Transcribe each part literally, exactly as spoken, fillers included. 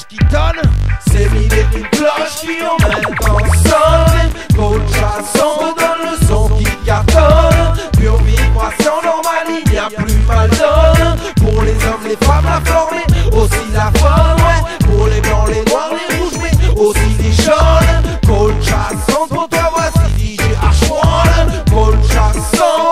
l'orage qui tonne. C'est l'idée d'une cloche qui en même temps sonne. Cold Chasson me donne le son qui cartonne. Pure vibration normale, il n'y a plus mal donne. Pour les hommes, les femmes, la forme, mais aussi la faune, ouais. Pour les blancs, les noirs, les rouges, mais aussi les jaunes. Cold Chasson, pour toi, voici D J H un. Cold Chasson.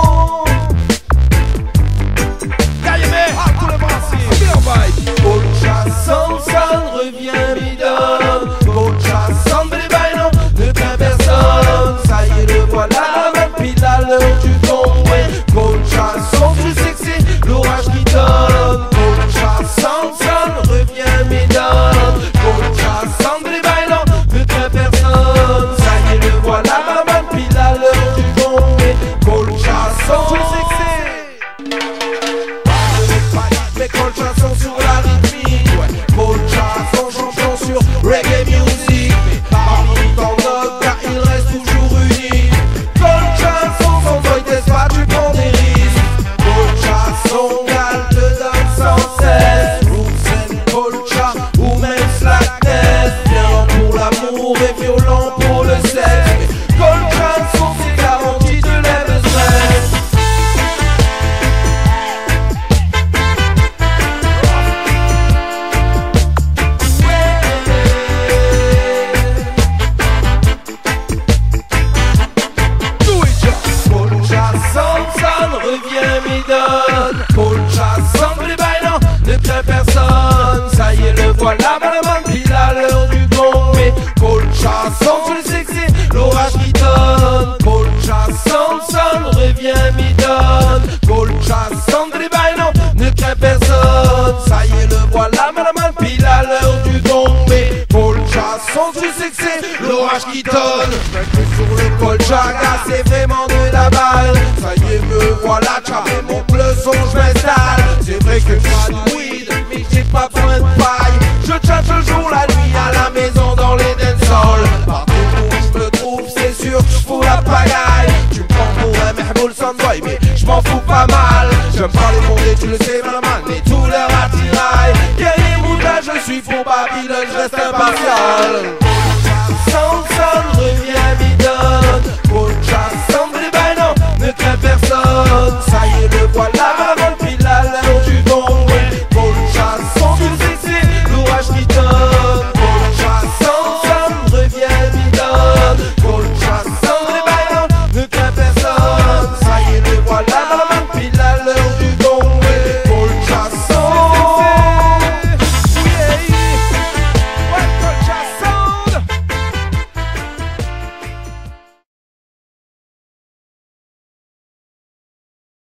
Cold Chasson, ça ne revient bidon. Cold Chasson, mais les bails non, ne craint personne. Ça y est, le voilà, même pile à l'heure du tombé. Cold Chasson, tu sais que c'est l'orage qui donne. Cold Chasson, ça ne revient bidon. Cold Chasson, mais les bails non, ne craint personne. Ça y est, le voilà, même pile à l'heure du tombé. Cold Chasson, tu sais que c'est mais Cold Chasson sur la rythmique, ouais. Cold Chasson, champion sur reggae music. Mais parmi tant d'autres, car il reste toujours unique. Cold Chasson, sans toi, t'es pas, tu prends des risques. Cold Chasson, gal te donne sans cesse. Roots and culture, ou même slackness. Violent pour l'amour et violent pour le sexe. Mais Cold Chasson, c'est garanti, te lève stress. Revient m'idonne. Cold Chasson, les bails non, ne craint personne. Ça y est, le voilà, madame, pile à l'heure du gong. Mais Cold Chasson, tu le sais que c'est l'orage qui donne. Cold Chasson, son revient m'idonne. Cold Chasson, les bails non, ne craint personne. Ça y est, le voilà, madame, pile à l'heure du gong. Mais Cold Chasson, tu sais que c'est l'orage qui donne. Sur le Cold Chaga, c'est vraiment de la balle. Ça y est, me voilà, j'avais mon le son, je m'installe. C'est vrai que j'ai du weed, mais j'ai pas besoin de paille. Je chatte le jour, la nuit, à la maison, dans les dancehalls. Partout où je me trouve, c'est sûr que je fous la pagaille. Tu me prends pour un mehboul sans boy, mais je m'en fous pas mal. J'aime pas les mondes et tu le sais, maman, mais tout leur attirail. Guerrier moula, je suis pour Babylone, je reste impartial.